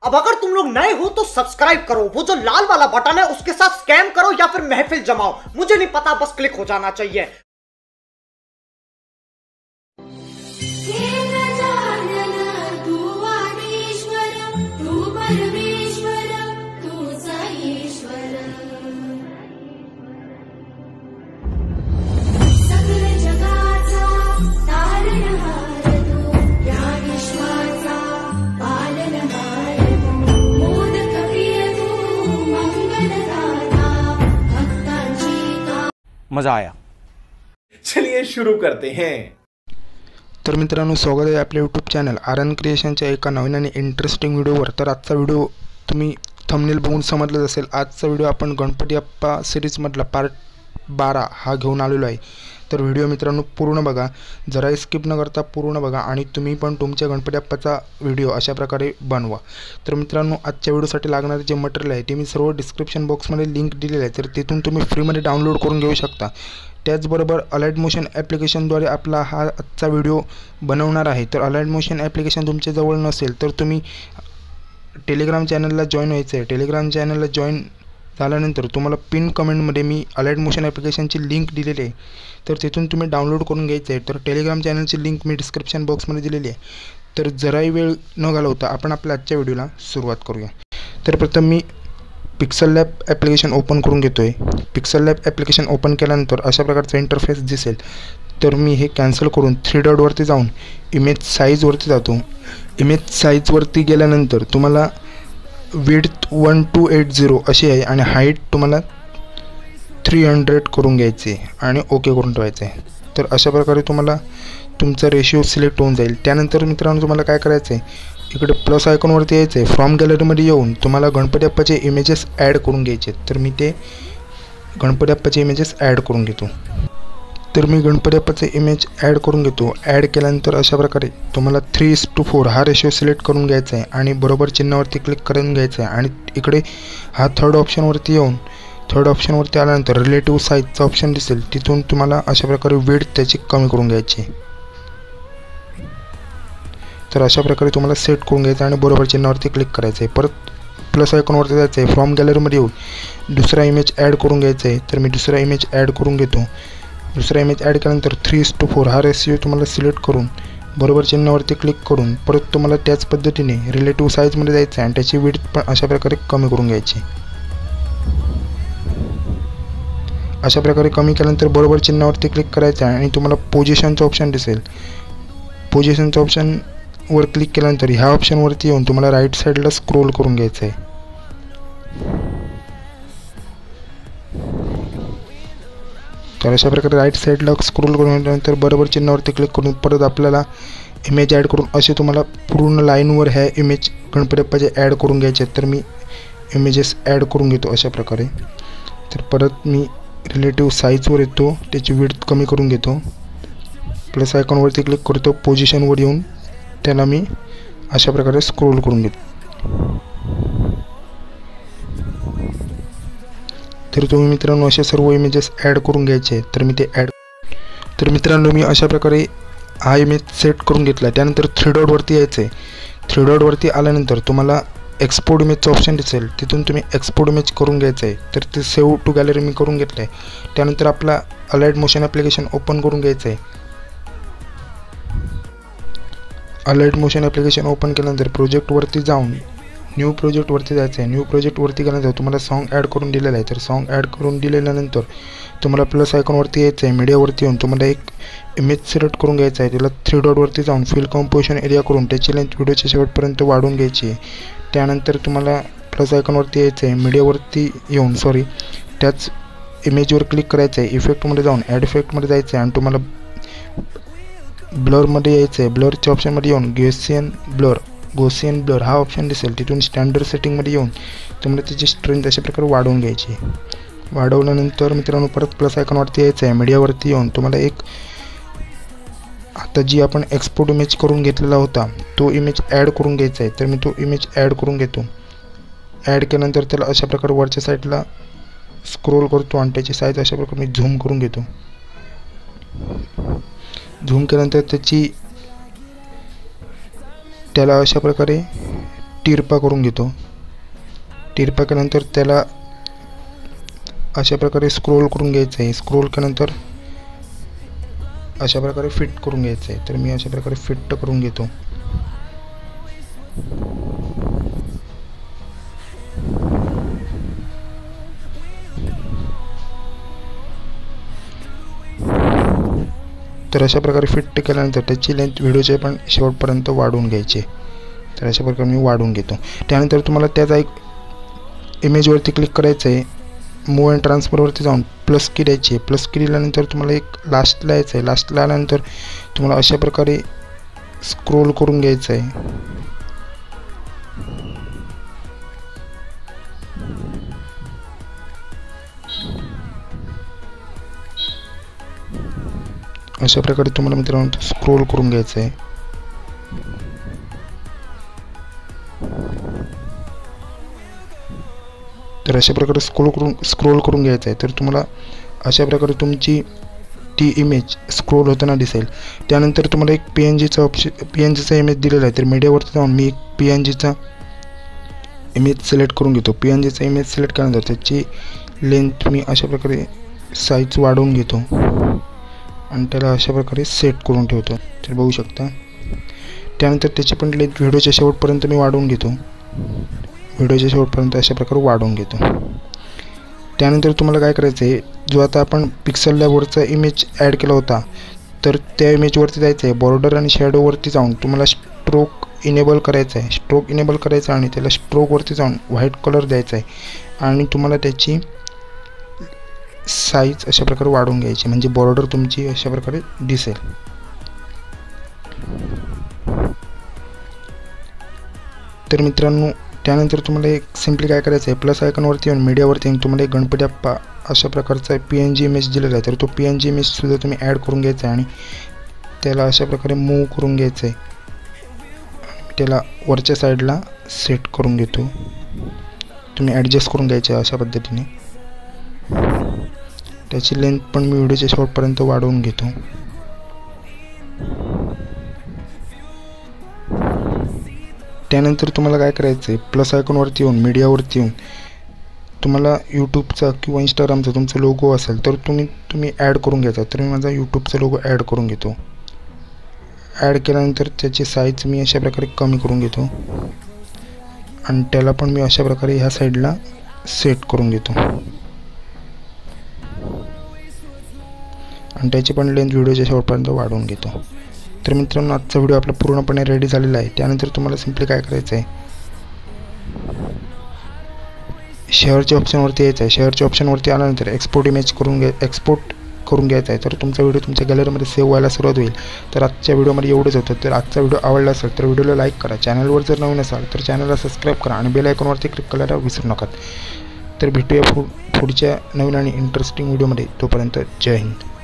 अब अगर तुम लोग नए हो तो सब्सक्राइब करो, वो जो लाल वाला बटन है उसके साथ स्कैम करो या फिर महफिल जमाओ, मुझे नहीं पता, बस क्लिक हो जाना चाहिए। मजा आया। चलिए शुरू करते हैं। तर मित्रांनो, स्वागत आहे आपल्या यूट्यूब चॅनल आरन क्रिएशनच्या एका नवीन आणि इंटरेस्टिंग व्हिडिओवर। तर आजचा व्हिडिओ तुम्ही थंबनेल बघून समजलंच असेल। आजचा व्हिडिओ आपण गणपती बाप्पा सिरीजमधला पार्ट 12 हा घेऊन आलेलो आहे। तर व्हिडिओ मित्रांनो पूर्ण बघा, जरा स्किप न करता पूर्ण बघा आणि तुम्ही पण तुमच्या गणपती बाप्पाचा व्हिडिओ अशा प्रकारे बनवा। तर मित्रांनो, आजच्या व्हिडिओसाठी लागणारे जे मटेरियल आहे ते मी सर्व डिस्क्रिप्शन बॉक्समध्ये लिंक दिलेले आहे, तर तिथून तुम्ही फ्रीमध्ये डाउनलोड करून घेऊ शकता। त्याचबरोबर अलाइट मोशन ॲप्लिकेशनद्वारे आपला हा आजचा व्हिडिओ बनवणार आहे। तर अलाइट मोशन ॲप्लिकेशन तुमच्याजवळ नसेल तर तुम्ही टेलिग्राम चॅनलला जॉईन व्हायचं आहे। टेलिग्राम चॅनलला जॉईन झाल्यानंतर तुम्हाला पिन कमेंटमध्ये मी अलाइट मोशन ॲप्लिकेशनची लिंक दिलेली आहे, तर तिथून तुम्ही डाउनलोड करून घ्यायचं आहे। तर टेलिग्राम चॅनलची लिंक मी डिस्क्रिप्शन बॉक्समध्ये दिलेली आहे। तर जराही वेळ न घालवता आपण आपल्या आजच्या व्हिडिओला सुरुवात करूया। तर प्रथम मी पिक्सल लॅब ॲप्लिकेशन ओपन करून घेतो आहे। पिक्सल लॅब ॲप्लिकेशन ओपन केल्यानंतर अशा प्रकारचा इंटरफेस दिसेल। तर मी हे कॅन्सल करून 3 डॉटवरती जाऊन इमेज साईजवरती जातो। इमेज साईजवरती गेल्यानंतर तुम्हाला विड्थ 1280 अशी आहे आणि हाईट तुम्हाला 300 करून घ्यायची आणि ओके करून ठेवायचं आहे। तर अशा प्रकारे तुम्हाला तुमचा रेशिओ सिलेक्ट होऊन जाईल। त्यानंतर मित्रांनो तुम्हाला काय करायचं आहे, इकडे प्लस आयकॉनवरती यायचं आहे। फ्रॉम गॅलरीमध्ये येऊन तुम्हाला गणपती बाप्पाचे इमेजेस ॲड करून घ्यायचे। तर मी ते गणपती बाप्पाचे इमेजेस ॲड करून घेतो। तर मी गणपती बाप्पाचे इमेज ॲड करून घेतो। ॲड केल्यानंतर अशा प्रकारे तुम्हाला 3:4 हा रेशिओ सिलेक्ट करून घ्यायचा आहे आणि बरोबर चिन्हावरती क्लिक करून घ्यायचं आहे आणि इकडे हा थर्ड ऑप्शनवरती येऊन थर्ड ऑप्शनवरती आल्यानंतर रिलेटिव्ह साईजचा ऑप्शन दिसेल, तिथून तुम्हाला अशा प्रकारे विड्थ त्याची कमी करून घ्यायची। तर अशा प्रकारे तुम्हाला सेट करून घ्यायचं आणि बरोबर चिन्हावरती क्लिक करायचं आहे। परत प्लस आयकॉनवरती जायचं आहे। फ्रॉम गॅलरीमध्ये येऊन दुसरा इमेज ॲड करून घ्यायचा आहे। तर मी दुसरा इमेज ॲड करून घेतो। दुसरा इमेज ॲड केल्यानंतर 3:4 हा रेशिओ तुम्हाला सिलेक्ट करून बरोबर चिन्हावरती क्लिक करून परत तुम्हाला त्याच पद्धतीने रिलेटिव्ह साईजमध्ये जायचं आहे आणि त्याची विड्थ पण अशा प्रकारे कमी करून घ्यायची। अशा प्रकारे कमी केल्यानंतर बरोबर चिन्हावरती क्लिक करायचं आहे आणि तुम्हाला पोझिशनचं ऑप्शन दिसेल। पोझिशनचं ऑप्शनवर क्लिक केल्यानंतर ह्या ऑप्शनवरती येऊन तुम्हाला राईट साईडला स्क्रोल करून घ्यायचं आहे। तर अशा प्रकारे राईट साईडला स्क्रोल करून घेतल्यानंतर बरोबर चिन्हावरती क्लिक करून परत आपल्याला इमेज ॲड करून असे तुम्हाला पूर्ण लाईनवर ह्या इमेज गणपती बाप्पाचे ॲड करून घ्यायचे आहेत। तर मी इमेजेस ॲड करून घेतो अशा प्रकारे। तर परत मी रिलेटिव्ह साईजवर येतो, त्याची विड्थ कमी करून घेतो, प्लस आयकॉनवरती क्लिक करतो, पोझिशनवर येऊन त्याला मी अशा प्रकारे स्क्रोल करून घेतो। तर तुम्ही मित्रांनो असे सर्व इमेजेस ॲड करून घ्यायचे आहेत। तर मी ते तर मित्रांनो मी अशा प्रकारे हा इमेज सेट करून घेतला। त्यानंतर 3 डॉटवरती यायचं आहे। 3 डॉटवरती आल्यानंतर तुम्हाला एक्सपोर्ट इमेजचं ऑप्शन दिसेल, तिथून तुम्ही एक्सपोर्ट इमेज करून घ्यायचं आहे। तर ते सेव्ह टू गॅलरी मी करून घेतलं आहे। त्यानंतर आपला अलाइट मोशन ॲप्लिकेशन ओपन करून घ्यायचं आहे। अलाइट मोशन ॲप्लिकेशन ओपन केल्यानंतर प्रोजेक्टवरती जाऊन न्यू प्रोजेक्टवरती जायचं आहे। न्यू प्रोजेक्टवरती गेल्यानंतर तुम्हाला सॉन्ग ॲड करून दिलेलं आहे। तर सॉन्ग ॲड करून दिलेल्यानंतर तुम्हाला प्लस आयकॉनवरती यायचं आहे। मीडियावरती येऊन तुम्हाला एक इमेज सिलेक्ट करून घ्यायचं आहे। त्याला 3 डॉटवरती जाऊन फिल कंपोजिशन एरिया करून त्याची लेंथ व्हिडिओच्या शेवटपर्यंत वाढवून घ्यायची आहे। त्यानंतर तुम्हाला प्लस आयकॉनवरती यायचं आहे। मीडियावरती येऊन त्याच इमेजवर क्लिक करायचं आहे। इफेक्टमध्ये जाऊन ॲड इफेक्टमध्ये जायचं आहे आणि तुम्हाला ब्लरमध्ये यायचं आहे। ब्लरच्या ऑप्शनमध्ये येऊन गॉसियन ब्लर हा ऑप्शन दिसेल, तिथून स्टँडर्ड सेटिंगमध्ये येऊन तुम्हाला त्याची स्ट्रेंथ अशा प्रकारे वाढवून घ्यायची। वाढवल्यानंतर मित्रांनो परत प्लस आयकॉनवरती यायचं आहे। मीडियावरती येऊन तुम्हाला एक आता जी आपण एक्सपोर्ट इमेज करून घेतलेला होता तो इमेज ॲड करून घ्यायचा आहे। तर मी तो इमेज ॲड करून घेतो। ॲड केल्यानंतर त्याला अशा प्रकारे वरच्या साईडला स्क्रोल करतो आणि त्याची साईज अशा प्रकारे मी झूम करून घेतो। झूम केल्यानंतर त्याला अशा प्रकारे तिरपा करून घेतो. तिरपा केल्यानंतर त्याला अशा प्रकारे स्क्रोल करून घ्यायचं आहे. स्क्रोल केल्यानंतर अशा प्रकारे फिट करून घ्यायचं आहे. तर मी अशा प्रकारे फिट करून घेतो. तर अशा प्रकारे फिट केल्यानंतर त्याची लेंथ व्हिडिओचे पण शेवटपर्यंत वाढवून घ्यायची. तर अशा प्रकारे मी वाढवून घेतो. त्यानंतर तुम्हाला त्याचा एक इमेजवरती क्लिक करायचं आहे. मूव अँड ट्रान्सफरवरती जाऊन प्लस की द्यायची आहे. प्लस की दिल्यानंतर तुम्हाला एक लास्टला यायचं आहे. लास्टला आल्यानंतर तुम्हाला अशा प्रकारे स्क्रोल करून घ्यायचं आहे. अशा प्रकारे तुम्हाला मित्रांनो स्क्रोल करून घ्यायचं आहे. तर अशा प्रकारे स्क्रोल करून घ्यायचं आहे. तर तुम्हाला अशा प्रकारे तुमची ती इमेज स्क्रोल होताना दिसेल. त्यानंतर तुम्हाला एक PNGचा इमेज दिलेला आहे. तर मीडियावरती जाऊन मी एक PNGचा इमेज सिलेक्ट करून घेतो. PNGचा इमेज सिलेक्ट केल्यानंतर त्याची लेंथ मी अशा प्रकारे साईज वाढवून घेतो आणि त्याला अशा प्रकारे सेट करून ठेवतो. तर बघू शकता. त्यानंतर त्याची पण लेंथ व्हिडिओच्या शेवटपर्यंत मी वाढवून घेतो. व्हिडिओच्या शेवटपर्यंत अशा प्रकारे वाढवून घेतो. त्यानंतर तुम्हाला काय करायचं आहे, जो आता आपण पिक्सल लॅबवरचा इमेज ॲड केला होता तर त्या इमेजवरती जायचं आहे. बॉर्डर आणि शॅडोवरती जाऊन तुम्हाला स्ट्रोक इनेबल करायचा आहे. स्ट्रोक इनेबल करायचा आणि त्याला स्ट्रोकवरती जाऊन व्हाईट कलर द्यायचा आहे आणि तुम्हाला त्याची साईज अशा प्रकारे वाढवून घ्यायची म्हणजे बॉर्डर तुमची अशा प्रकारे दिसेल. तर मित्रांनो त्यानंतर तुम्हाला एक सिम्पली काय करायचं आहे, प्लस आयकॉनवरती येऊन मीडियावरती येऊन तुम्हाला एक गणपती बाप्पा अशा प्रकारचा PNG इमेज दिलेला आहे. तर तो PNG इमेजसुद्धा तुम्ही ॲड करून घ्यायचा आहे आणि त्याला अशा प्रकारे मूव करून घ्यायचं आहे. त्याला वरच्या साईडला सेट करून घेतो. तुम्ही ॲडजस्ट करून घ्यायचे अशा पद्धतीने. त्याची लेंथ पण मी व्हिडिओच्या शेवटपर्यंत वाढवून घेतो. त्यानंतर तुम्हाला काय करायचं आहे, प्लस आयकॉनवरती येऊन मीडियावरती येऊन तुम्हाला यूट्यूबचा किंवा इंस्टाग्रामचा तुमचा लोगो असेल तर तुम्ही ॲड करून घ्यायचा. तर मी माझा यूट्यूबचा लोगो ॲड करून घेतो. ॲड केल्यानंतर त्याची साईज मी अशा प्रकारे कमी करून घेतो आणि त्याला पण मी अशा प्रकारे ह्या साईडला सेट करून घेतो आणि त्याची पण लेंथ व्हिडिओच्या शेवटपर्यंत वाढवून घेतो. तर मित्रांनो आजचा व्हिडिओ आपला पूर्णपणे रेडी झालेला आहे. त्यानंतर तुम्हाला सिम्पली काय करायचं आहे, शेअरच्या ऑप्शनवरती यायचं आहे. शेअरच्या ऑप्शनवरती आल्यानंतर एक्सपोर्ट करून घ्यायचा आहे. तर तुमचा व्हिडिओ तुमच्या गॅलरीमध्ये सेव्ह व्हायला सुरुवात होईल. तर आजच्या व्हिडिओमध्ये एवढंच होतं. तर आजचा व्हिडिओ आवडला असेल तर व्हिडिओला लाईक करा. चॅनलवर जर नवीन असाल तर चॅनलला सबस्क्राईब करा आणि बेल आयकॉनवरती क्लिक करायला विसरू नका. तर भेटूया पुढच्या नवीन आणि इंटरेस्टिंग व्हिडिओमध्ये. तोपर्यंत जय हिंद.